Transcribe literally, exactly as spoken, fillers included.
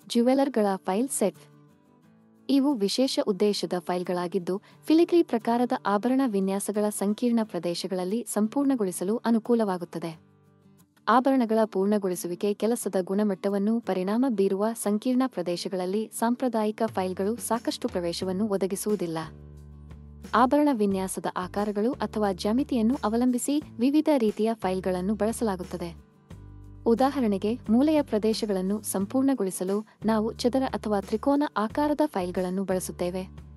ಜ್ಯುವೆಲರ್ಗಳ file set. ಇವು ವಿಶೇಷ ಉದ್ದೇಶದ ಫೈಲ್ಗಳಾಗಿದ್ದು, ಫಿಲಿಗ್ರಿ ಪ್ರಕಾರದ ಆಭರಣ ವಿನ್ಯಾಸಗಳ ಸಂಕೀರ್ಣ ಪ್ರದೇಶಗಳಲ್ಲಿ ಸಂಪೂರ್ಣಗೊಳಿಸಲು ಅನುಕೂಲವಾಗುತ್ತದೆ. ಆಭರಣಗಳ ಪೂರ್ಣಗೊಳಿಸುವಿಕೆ ಕೆಲಸದ ಗುಣಮಟ್ಟವನ್ನು ಪರಿಣಾಮ ಬೀರುವ ಸಂಕೀರ್ಣ ಪ್ರದೇಶಗಳಲ್ಲಿ ಸಾಂಪ್ರದಾಯಿಕ ಫೈಲ್ಗಳು ಸಾಕಷ್ಟು ಪ್ರವೇಶವನ್ನು ಒದಗಿಸುವುದಿಲ್ಲ. ಆಭರಣ ವಿನ್ಯಾಸದ ಆಕಾರಗಳು ಅಥವಾ ಜ್ಯಾಮಿತಿಯನ್ನು ಅವಲಂಬಿಸಿ ವಿವಿಧ ರೀತಿಯ ಫೈಲ್ಗಳನ್ನು ಬಳಸಲಾಗುತ್ತದೆ. ಉದಾಹರಣೆಗೆ, ಮೂಲೆಯ ಪ್ರದೇಶಗಳನ್ನು ಸಂಪೂರ್ಣಗೊಳಿಸಲು ನಾವು ಚದರ ಅಥವಾ ತ್ರಿಕೋನ ಆಕಾರದ ಫೈಲ್ಗಳನ್ನು ಬಳಸುತ್ತೇವೆ.